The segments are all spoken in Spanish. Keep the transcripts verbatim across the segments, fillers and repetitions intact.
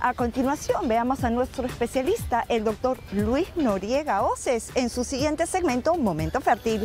A continuación, veamos a nuestro especialista, el doctor Luis Noriega Oces, en su siguiente segmento, Momento Fértil.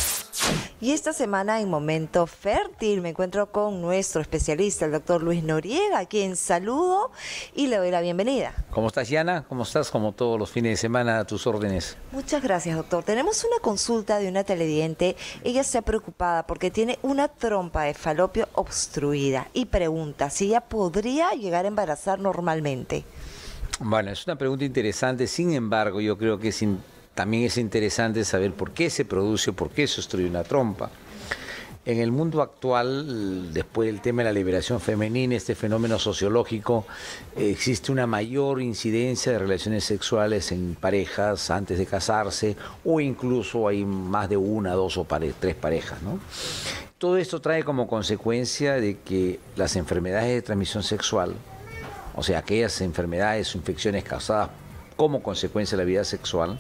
Y esta semana en Momento Fértil me encuentro con nuestro especialista, el doctor Luis Noriega, a quien saludo y le doy la bienvenida. ¿Cómo estás, Yana? ¿Cómo estás? Como todos los fines de semana, a tus órdenes. Muchas gracias, doctor. Tenemos una consulta de una televidente. Ella está preocupada porque tiene una trompa de falopio obstruida y pregunta si ella podría llegar a embarazar normalmente. Bueno, es una pregunta interesante. Sin embargo, yo creo que es in- también es interesante saber por qué se produce o por qué se obstruye una trompa. En el mundo actual, después del tema de la liberación femenina, este fenómeno sociológico, eh, existe una mayor incidencia de relaciones sexuales en parejas antes de casarse, o incluso hay más de una, dos o pare- tres parejas, ¿no? Todo esto trae como consecuencia de que las enfermedades de transmisión sexual, o sea, aquellas enfermedades o infecciones causadas como consecuencia de la vida sexual,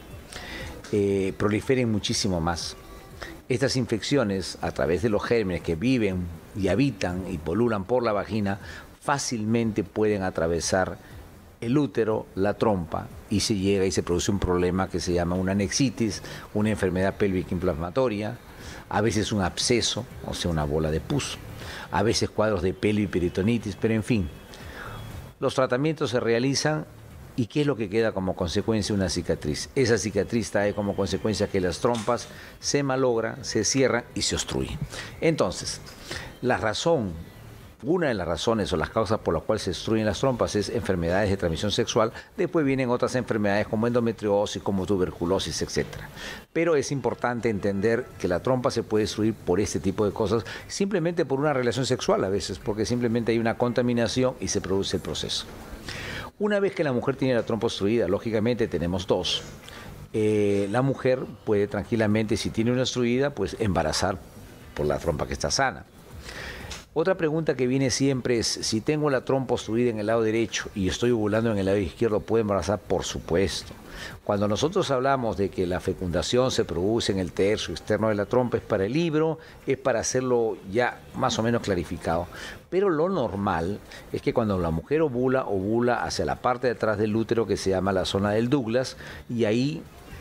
eh, proliferen muchísimo más. Estas infecciones, a través de los gérmenes que viven y habitan y polulan por la vagina, fácilmente pueden atravesar el útero, la trompa, y se llega y se produce un problema que se llama una anexitis, una enfermedad pélvica inflamatoria, a veces un absceso, o sea, una bola de pus, a veces cuadros de pelviperitonitis, pero en fin, los tratamientos se realizan. ¿Y qué es lo que queda como consecuencia? Una cicatriz. Esa cicatriz trae como consecuencia que las trompas se malogran, se cierran y se obstruyen. Entonces, la razón, una de las razones o las causas por las cuales se obstruyen las trompas es enfermedades de transmisión sexual. Después vienen otras enfermedades como endometriosis, como tuberculosis, etcétera. Pero es importante entender que la trompa se puede destruir por este tipo de cosas, simplemente por una relación sexual a veces, porque simplemente hay una contaminación y se produce el proceso. Una vez que la mujer tiene la trompa obstruida, lógicamente tenemos dos. Eh, la mujer puede tranquilamente, si tiene una obstruida, pues embarazar por la trompa que está sana. Otra pregunta que viene siempre es, si tengo la trompa obstruida en el lado derecho y estoy ovulando en el lado izquierdo, ¿puedo embarazar? Por supuesto. Cuando nosotros hablamos de que la fecundación se produce en el tercio externo de la trompa, es para el libro, es para hacerlo ya más o menos clarificado. Pero lo normal es que cuando la mujer ovula, ovula hacia la parte de atrás del útero que se llama la zona del Douglas, y ahí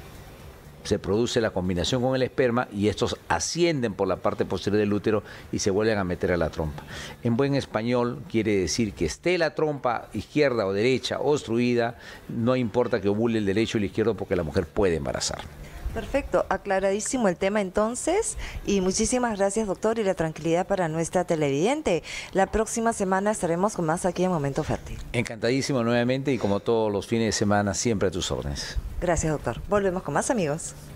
se produce la combinación con el esperma y estos ascienden por la parte posterior del útero y se vuelven a meter a la trompa. En buen español quiere decir que esté la trompa izquierda o derecha obstruida, no importa que ovule el derecho o el izquierdo porque la mujer puede embarazar. Perfecto, aclaradísimo el tema entonces y muchísimas gracias, doctor, y la tranquilidad para nuestra televidente. La próxima semana estaremos con más aquí en Momento Fértil. Encantadísimo nuevamente y como todos los fines de semana siempre a tus órdenes. Gracias, doctor. Volvemos con más, amigos.